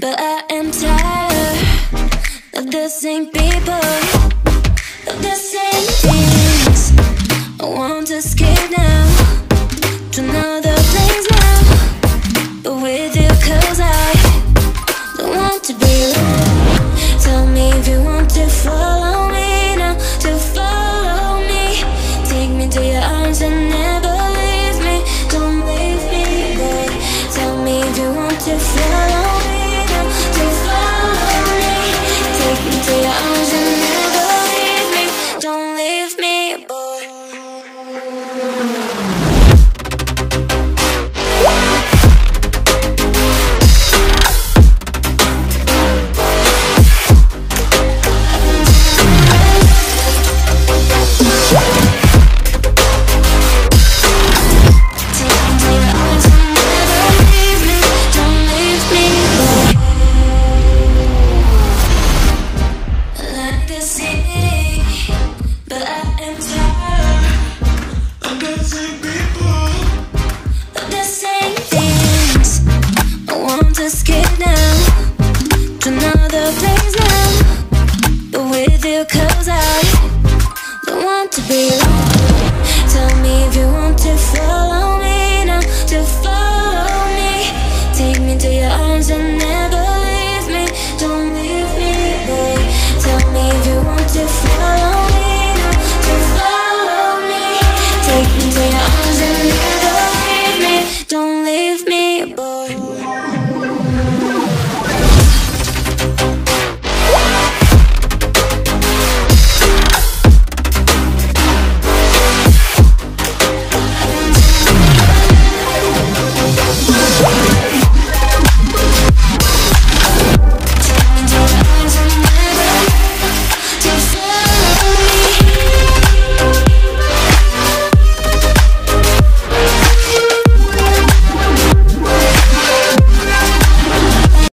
but I am tired of the same people, of the same things. I want to escape now to another place now, but with you, 'cause I don't want to be alone. Tell me if you want to follow me now, to follow me. Take me to your arms and never leave me. Don't leave me, boy. Tell me if you want to follow me now, to follow me. Take me to your arms and never leave me. Don't leave me, boy. Escape now.